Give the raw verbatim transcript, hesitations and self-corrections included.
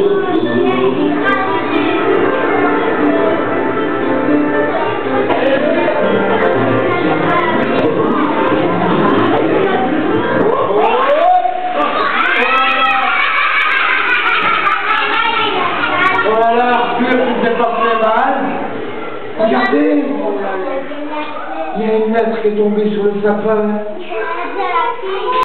Regardez, il y a une lettre qui est tombée sur le sapin.